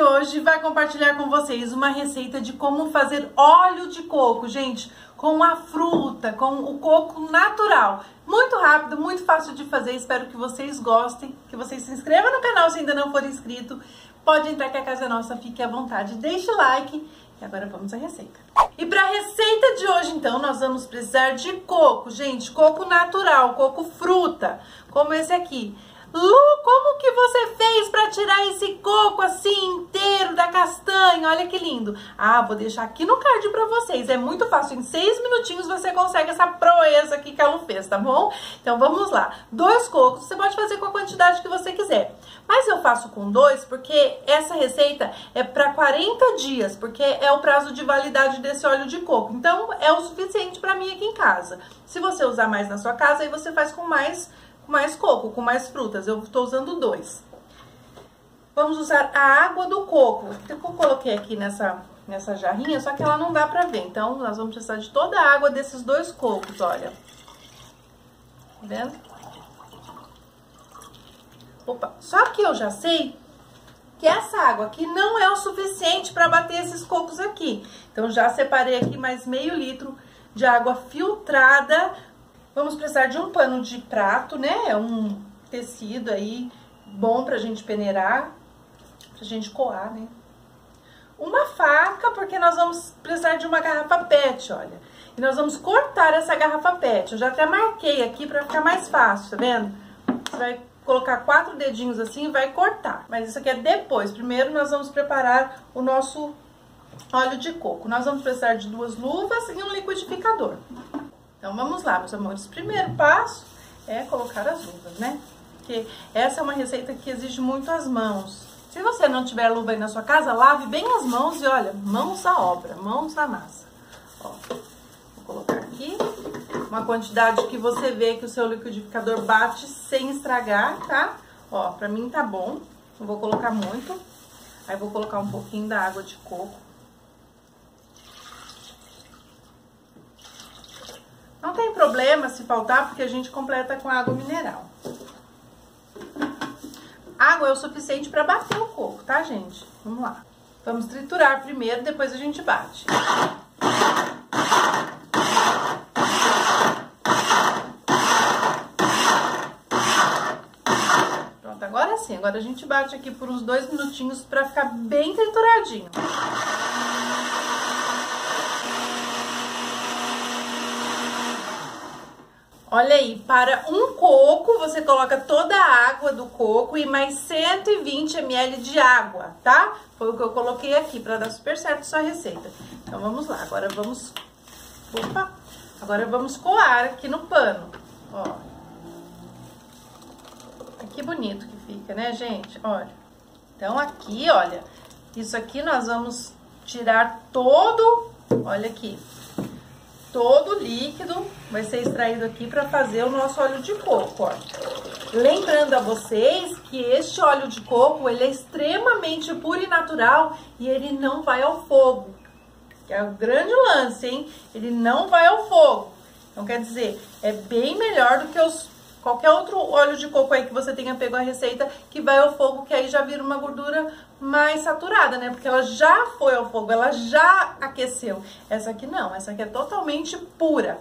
hoje vai compartilhar com vocês uma receita de como fazer óleo de coco, gente, com a fruta, com o coco natural. Muito rápido, muito fácil de fazer, espero que vocês gostem, que vocês se inscrevam no canal se ainda não for inscrito. Pode entrar que a casa é nossa, fique à vontade, deixe o like e agora vamos à receita. E para a receita de hoje, então, nós vamos precisar de coco, gente, coco natural, coco fruta, como esse aqui. Lu, como que você fez para tirar esse coco assim inteiro da castanha? Olha que lindo. Ah, vou deixar aqui no card para vocês. É muito fácil. Em 6 minutinhos você consegue essa proeza aqui que a Lu fez, tá bom? Então vamos lá. 2 cocos. Você pode fazer com a quantidade que você quiser. Mas eu faço com 2 porque essa receita é para 40 dias, porque é o prazo de validade desse óleo de coco. Então é o suficiente para mim aqui em casa. Se você usar mais na sua casa, aí você faz com mais coco, com mais frutas. Eu tô usando 2. Vamos usar a água do coco. Eu coloquei aqui nessa jarrinha, só que ela não dá pra ver. Então, nós vamos precisar de toda a água desses 2 cocos, olha. Tá vendo? Opa, só que eu já sei que essa água aqui não é o suficiente para bater esses cocos aqui. Então, já separei aqui mais meio litro de água filtrada. Vamos precisar de um pano de prato, né? É um tecido aí bom pra gente peneirar, pra gente coar, né? Uma faca, porque nós vamos precisar de uma garrafa PET, olha. E nós vamos cortar essa garrafa PET. Eu já até marquei aqui pra ficar mais fácil, tá vendo? Você vai colocar 4 dedinhos assim e vai cortar. Mas isso aqui é depois. Primeiro nós vamos preparar o nosso óleo de coco. Nós vamos precisar de 2 luvas e um liquidificador. Então, vamos lá, meus amores. Primeiro passo é colocar as luvas, né? Porque essa é uma receita que exige muito as mãos. Se você não tiver luva aí na sua casa, lave bem as mãos e olha, mãos à obra, mãos à massa. Ó, vou colocar aqui uma quantidade que você vê que o seu liquidificador bate sem estragar, tá? Ó, pra mim tá bom, não vou colocar muito. Aí vou colocar um pouquinho da água de coco. Não tem problema se faltar, porque a gente completa com água mineral. Água é o suficiente para bater o coco, tá, gente? Vamos lá. Vamos triturar primeiro, depois a gente bate. Pronto, agora sim. Agora a gente bate aqui por uns 2 minutinhos para ficar bem trituradinho. Olha aí, para um coco, você coloca toda a água do coco e mais 120 ml de água, tá? Foi o que eu coloquei aqui, para dar super certo a sua receita. Então, vamos lá. Agora vamos... Opa! Agora vamos coar aqui no pano, ó. Que bonito que fica, né, gente? Olha. Então, aqui, olha, isso aqui nós vamos tirar todo... Olha aqui. Todo o líquido vai ser extraído aqui para fazer o nosso óleo de coco, ó. Lembrando a vocês que este óleo de coco, ele é extremamente puro e natural e ele não vai ao fogo. Que é o grande lance, hein? Ele não vai ao fogo. Então, quer dizer, é bem melhor do que qualquer outro óleo de coco aí que você tenha pego a receita que vai ao fogo, que aí já vira uma gordura mais saturada, né? Porque ela já foi ao fogo, ela já aqueceu. Essa aqui não, essa aqui é totalmente pura.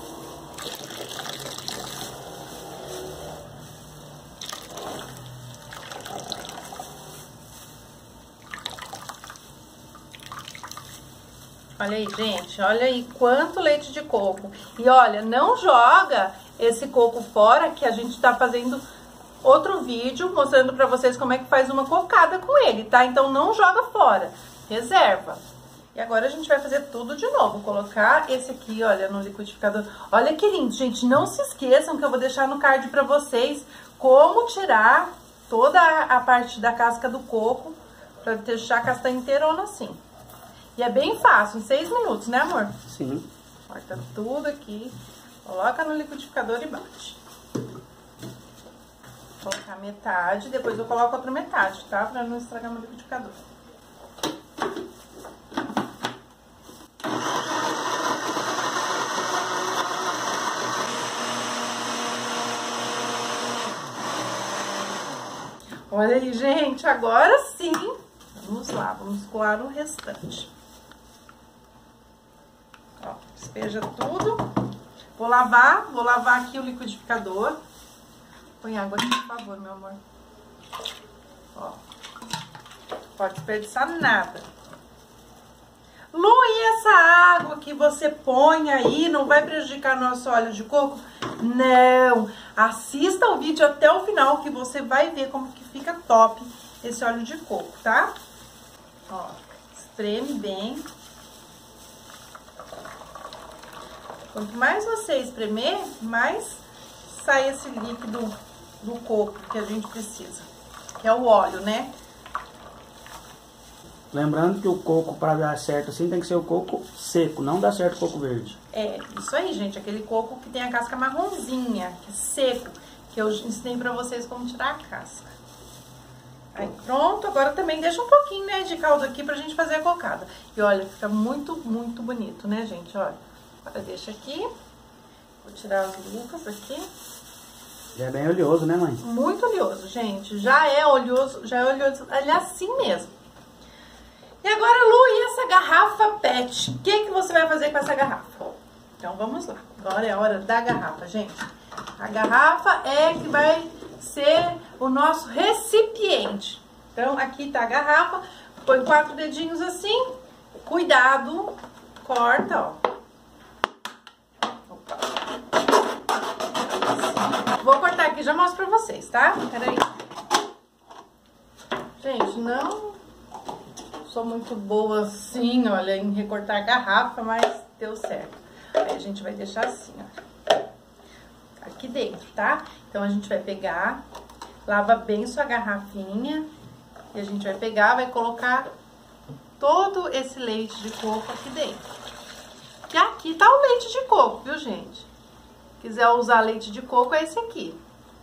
Olha aí, gente, olha aí quanto leite de coco. E olha, não joga esse coco fora, que a gente tá fazendo outro vídeo mostrando pra vocês como é que faz uma cocada com ele, tá? Então não joga fora, reserva. E agora a gente vai fazer tudo de novo, colocar esse aqui, olha, no liquidificador. Olha que lindo, gente, não se esqueçam que eu vou deixar no card pra vocês como tirar toda a parte da casca do coco, pra deixar a castanha inteirona assim. E é bem fácil, em 6 minutos, né, amor? Sim. Corta tudo aqui, coloca no liquidificador e bate. Vou colocar metade, depois eu coloco a outra metade, tá? Pra não estragar meu liquidificador. Olha aí, gente, agora sim Vamos lá, vamos coar o restante. Ó, despeja tudo. Vou lavar aqui o liquidificador. Põe água aqui, por favor, meu amor. Ó, pode desperdiçar nada. Lu, e essa água que você põe aí não vai prejudicar nosso óleo de coco? Não! Assista o vídeo até o final que você vai ver como que fica top esse óleo de coco, tá? Ó, espreme bem. Quanto mais você espremer, mais sai esse líquido do coco que a gente precisa, que é o óleo, né? Lembrando que o coco, para dar certo assim, tem que ser o coco seco, não dá certo o coco verde. É, isso aí, gente, aquele coco que tem a casca marronzinha, que é seco, que eu ensinei pra vocês como tirar a casca. Aí, pronto, agora também deixa um pouquinho, né, de caldo aqui pra gente fazer a cocada. E olha, fica muito, muito bonito, né, gente, olha. Agora deixa aqui, vou tirar as luvas aqui. Já é bem oleoso, né, mãe? Muito oleoso, gente, já é oleoso, ele é assim mesmo. E agora, Lu, e essa garrafa PET? O que você vai fazer com essa garrafa? Então, vamos lá. Agora é a hora da garrafa, gente. A garrafa é que vai ser o nosso recipiente. Então, aqui tá a garrafa. Põe 4 dedinhos assim. Cuidado. Corta, ó. Opa. Vou cortar aqui, já mostro pra vocês, tá? Peraí. Gente, não sou muito boa assim, olha, em recortar a garrafa, mas deu certo. Aí a gente vai deixar assim, ó, aqui dentro, tá? Então a gente vai pegar, lava bem sua garrafinha e a gente vai pegar, vai colocar todo esse leite de coco aqui dentro. E aqui tá o leite de coco, viu, gente? Quiser usar leite de coco, é esse aqui.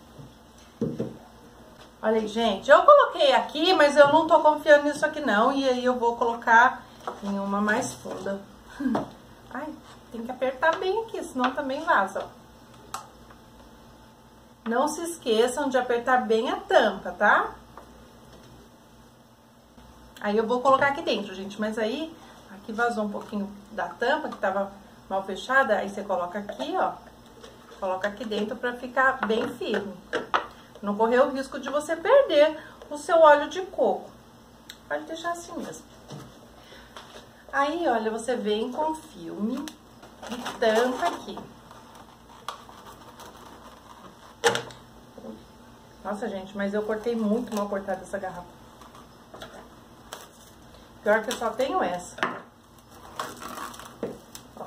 Olha aí, gente, eu coloquei aqui, mas eu não tô confiando nisso aqui não, e aí eu vou colocar em uma mais funda. Ai, tem que apertar bem aqui, senão também vaza, ó. Não se esqueçam de apertar bem a tampa, tá? Aí eu vou colocar aqui dentro, gente, mas aí, aqui vazou um pouquinho da tampa, que tava mal fechada, aí você coloca aqui, ó, coloca aqui dentro pra ficar bem firme. Não correr o risco de você perder o seu óleo de coco. Pode deixar assim mesmo. Aí, olha, você vem com filme e tampa aqui. Nossa, gente, mas eu cortei muito mal cortada essa garrafa. Pior que eu só tenho essa. Ó.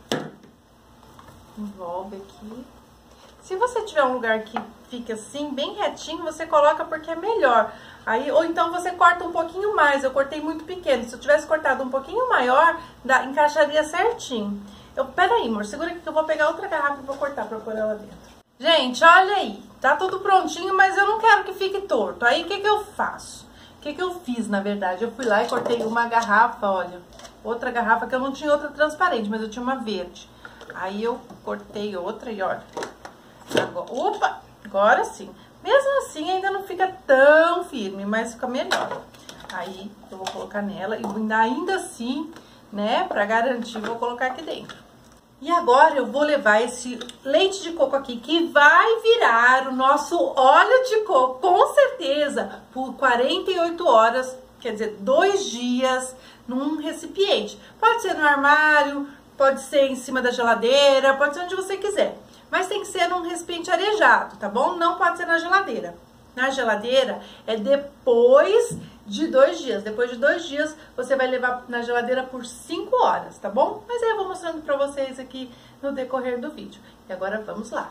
Envolve aqui. Se você tiver um lugar que fica assim, bem retinho, você coloca porque é melhor. Aí, ou então você corta um pouquinho mais. Eu cortei muito pequeno. Se eu tivesse cortado um pouquinho maior, encaixaria certinho. Peraí, amor, segura aqui que eu vou pegar outra garrafa e vou cortar pra pôr ela dentro. Gente, olha aí. Tá tudo prontinho, mas eu não quero que fique torto. Aí, o que eu faço? O que eu fiz, na verdade? Eu fui lá e cortei uma garrafa, olha. Outra garrafa, que eu não tinha outra transparente, mas eu tinha uma verde. Aí, eu cortei outra e olha... Agora, opa, agora sim. Mesmo assim, ainda não fica tão firme, mas fica melhor. Aí, eu vou colocar nela e ainda assim, né, pra garantir, vou colocar aqui dentro. E agora eu vou levar esse leite de coco aqui, que vai virar o nosso óleo de coco, com certeza, por 48 horas, quer dizer, 2 dias, num recipiente. Pode ser no armário, pode ser em cima da geladeira, pode ser onde você quiser. Mas tem que ser num recipiente arejado, tá bom? Não pode ser na geladeira. Na geladeira é depois de 2 dias. Depois de 2 dias, você vai levar na geladeira por 5 horas, tá bom? Mas aí eu vou mostrando pra vocês aqui no decorrer do vídeo. E agora vamos lá.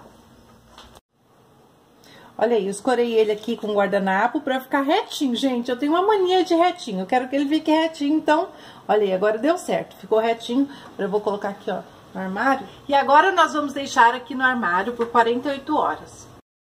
Olha aí, eu escorei ele aqui com guardanapo pra ficar retinho. Gente, eu tenho uma mania de retinho. Eu quero que ele fique retinho, então... Olha aí, agora deu certo. Ficou retinho. Eu vou colocar aqui, ó, no armário. E agora nós vamos deixar aqui no armário por 48 horas.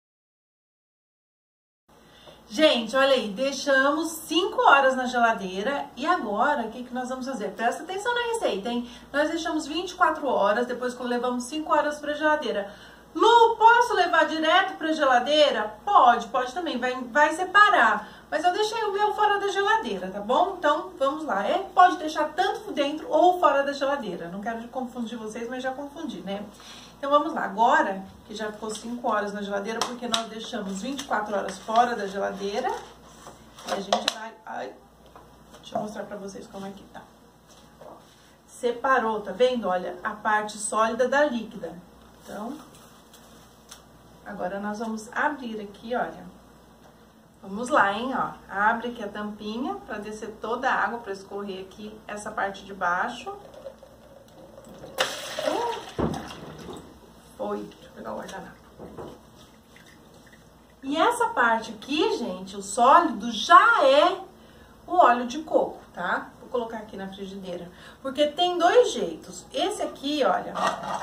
Gente, olha aí, deixamos 5 horas na geladeira e agora o que nós vamos fazer? Presta atenção na receita, hein? Nós deixamos 24 horas, depois levamos 5 horas para a geladeira. Lu, posso levar direto para a geladeira? Pode também, vai separar. Mas eu deixei o meu fora da geladeira, tá bom? Então, vamos lá. Pode deixar tanto dentro ou fora da geladeira. Não quero confundir vocês, mas já confundi, né? Então, vamos lá. Agora, que já ficou 5 horas na geladeira, porque nós deixamos 24 horas fora da geladeira, a gente vai... Ai, deixa eu mostrar pra vocês como é que tá. Separou, tá vendo? Olha, a parte sólida da líquida. Então, agora nós vamos abrir aqui, olha. Vamos lá, hein, ó. Abre aqui a tampinha pra descer toda a água, pra escorrer aqui essa parte de baixo. Foi. Deixa eu pegar o guardanapo. E essa parte aqui, gente, o sólido já é o óleo de coco, tá? Vou colocar aqui na frigideira. Porque tem 2 jeitos. Esse aqui, olha...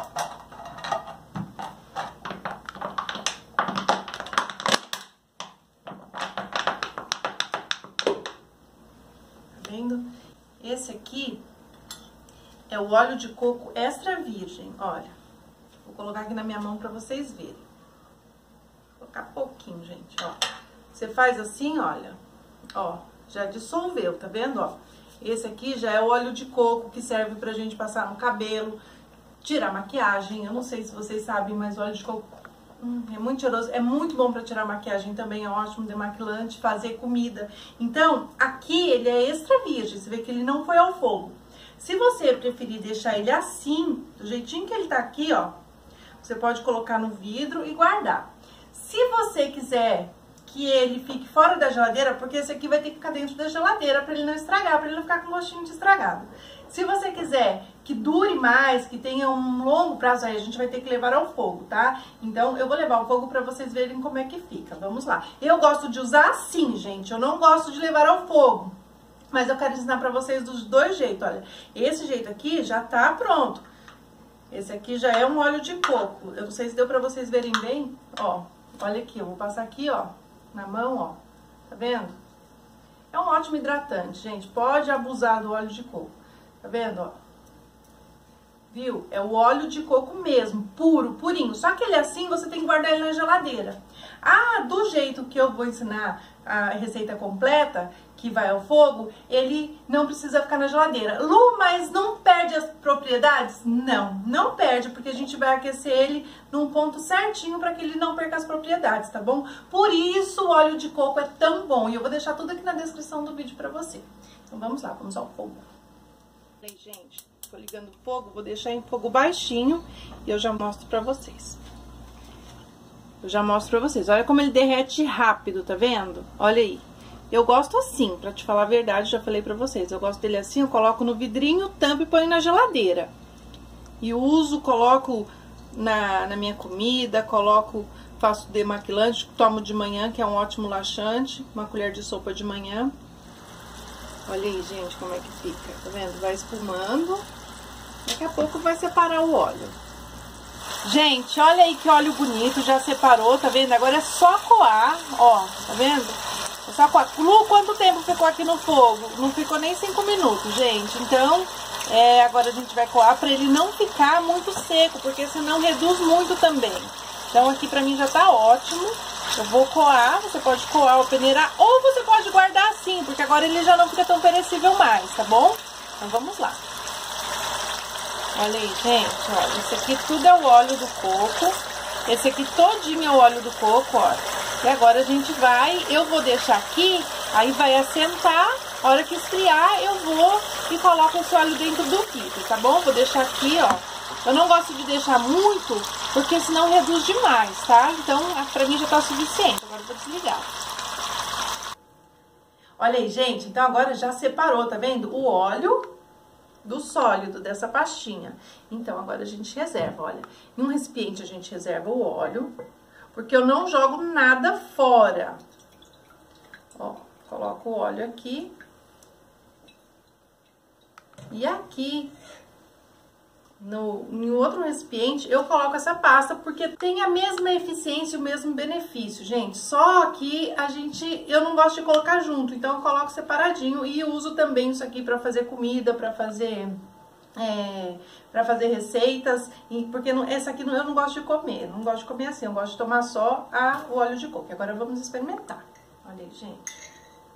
Esse aqui é o óleo de coco extra virgem, olha. Vou colocar aqui na minha mão pra vocês verem. Vou colocar pouquinho, gente, ó. Você faz assim, olha, ó, já dissolveu, tá vendo, ó? Esse aqui já é o óleo de coco que serve pra gente passar no cabelo, tirar maquiagem. Eu não sei se vocês sabem, mas o óleo de coco é muito cheiroso, é muito bom pra tirar maquiagem também, é ótimo demaquilante, fazer comida. Então, aqui ele é extra virgem, você vê que ele não foi ao fogo. Se você preferir deixar ele assim, do jeitinho que ele tá aqui, ó, você pode colocar no vidro e guardar. Se você quiser que ele fique fora da geladeira, porque esse aqui vai ter que ficar dentro da geladeira pra ele não estragar, pra ele não ficar com gostinho de estragado. Se você quiser que dure mais, que tenha um longo prazo, aí a gente vai ter que levar ao fogo, tá? Então, eu vou levar ao fogo pra vocês verem como é que fica. Vamos lá. Eu gosto de usar assim, gente. Eu não gosto de levar ao fogo. Mas eu quero ensinar pra vocês dos 2 jeitos, olha. Esse jeito aqui já tá pronto. Esse aqui já é um óleo de coco. Eu não sei se deu pra vocês verem bem. Ó, olha aqui, eu vou passar aqui, ó, na mão, ó. Tá vendo? É um ótimo hidratante, gente. Pode abusar do óleo de coco. Tá vendo, ó? Viu? É o óleo de coco mesmo, puro, purinho. Só que ele assim, você tem que guardar ele na geladeira. Ah, do jeito que eu vou ensinar a receita completa, que vai ao fogo, ele não precisa ficar na geladeira. Lu, mas não perde as propriedades? Não, não perde, porque a gente vai aquecer ele num ponto certinho para que ele não perca as propriedades, tá bom? Por isso o óleo de coco é tão bom. E eu vou deixar tudo aqui na descrição do vídeo para você. Então vamos lá, vamos ao fogo. Aí, gente, tô ligando o fogo, vou deixar em fogo baixinho e eu já mostro pra vocês. Olha como ele derrete rápido, tá vendo? Olha aí. Eu gosto assim, pra te falar a verdade, já falei pra vocês. Eu gosto dele assim, eu coloco no vidrinho, tampo e ponho na geladeira. E uso, coloco na minha comida, faço demaquilante, tomo de manhã, que é um ótimo laxante, uma colher de sopa de manhã. Olha aí, gente, como é que fica, tá vendo? Vai espumando, daqui a pouco vai separar o óleo. Gente, olha aí que óleo bonito, já separou, tá vendo? Agora é só coar, ó, tá vendo? É só coar. Lu, quanto tempo ficou aqui no fogo? Não ficou nem 5 minutos, gente. Então, agora a gente vai coar pra ele não ficar muito seco, porque senão reduz muito também. Então, aqui pra mim já tá ótimo. Eu vou coar, você pode coar ou peneirar, ou você pode guardar assim, porque agora ele já não fica tão perecível mais, tá bom? Então vamos lá. Olha aí, gente, ó, esse aqui tudo é o óleo do coco, esse aqui todinho é o óleo do coco, ó. E agora a gente eu vou deixar aqui, aí vai assentar, a hora que esfriar eu vou e coloco esse óleo dentro do vidro, tá bom? Vou deixar aqui, ó. Eu não gosto de deixar muito, porque senão reduz demais, tá? Então, pra mim já tá suficiente. Agora eu vou desligar. Olha aí, gente. Então, agora já separou, tá vendo? O óleo do sólido, dessa pastinha. Então, agora a gente reserva, olha. Em um recipiente a gente reserva o óleo, porque eu não jogo nada fora. Ó, coloco o óleo aqui. E aqui... em outro recipiente, eu coloco essa pasta, porque tem a mesma eficiência e o mesmo benefício, gente. Só que eu não gosto de colocar junto, então eu coloco separadinho e uso também isso aqui pra fazer comida, pra fazer receitas, porque essa aqui eu não gosto de comer, não gosto de comer assim, eu gosto de tomar só o óleo de coco. Agora vamos experimentar. Olha aí, gente.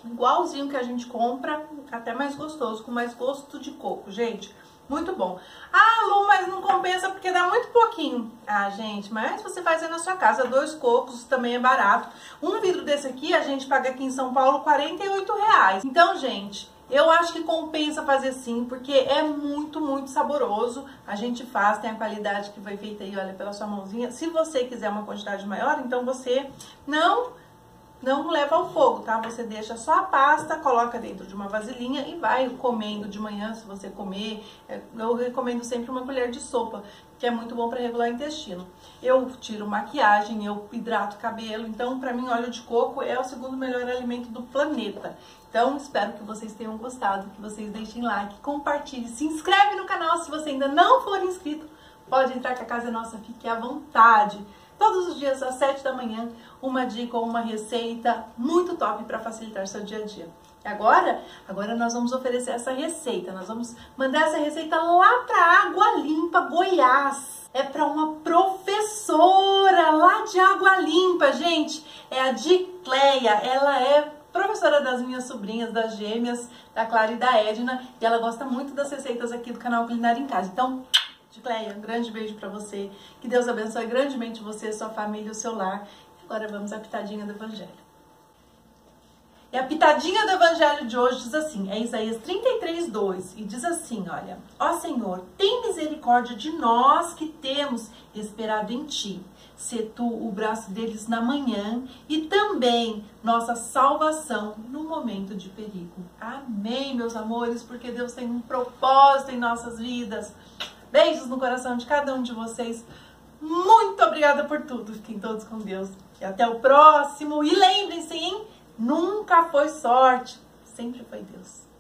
igualzinho que a gente compra, até mais gostoso, com mais gosto de coco, gente. Muito bom. Ah, Lu, mas não compensa porque dá muito pouquinho. Ah, gente, mas você faz aí na sua casa, 2 cocos também é barato. Um vidro desse aqui a gente paga aqui em São Paulo R$48. Então, gente, eu acho que compensa fazer sim, porque é muito, muito saboroso. A gente faz, tem a qualidade que foi feita aí, olha, pela sua mãozinha. Se você quiser uma quantidade maior, então você não leva ao fogo, tá? Você deixa só a pasta, coloca dentro de uma vasilhinha e vai comendo de manhã, se você comer. Eu recomendo sempre uma colher de sopa, que é muito bom para regular o intestino. Eu tiro maquiagem, eu hidrato o cabelo, então para mim óleo de coco é o segundo melhor alimento do planeta. Então espero que vocês tenham gostado, que vocês deixem like, compartilhem, se inscreve no canal se você ainda não for inscrito. Pode entrar que a casa é nossa, fique à vontade. Todos os dias, às 7 da manhã, uma dica ou uma receita muito top para facilitar seu dia a dia. Agora nós vamos oferecer essa receita. Nós vamos mandar essa receita lá para Água Limpa, Goiás. É para uma professora lá de Água Limpa, gente. É a Dicleia. Ela é professora das minhas sobrinhas, das gêmeas, da Clara e da Edna. E ela gosta muito das receitas aqui do canal Culinária em Casa. Então, Dicleia, um grande beijo pra você. Que Deus abençoe grandemente você, sua família, o seu lar. E agora vamos à pitadinha do Evangelho. E a pitadinha do Evangelho de hoje diz assim, é Isaías 33:2, e diz assim, olha: Ó Senhor, tem misericórdia de nós que temos esperado em Ti. Sê Tu o braço deles na manhã e também nossa salvação no momento de perigo. Amém, meus amores, porque Deus tem um propósito em nossas vidas. Beijos no coração de cada um de vocês. Muito obrigada por tudo. Fiquem todos com Deus. E até o próximo. E lembrem-se, hein? Nunca foi sorte. Sempre foi Deus.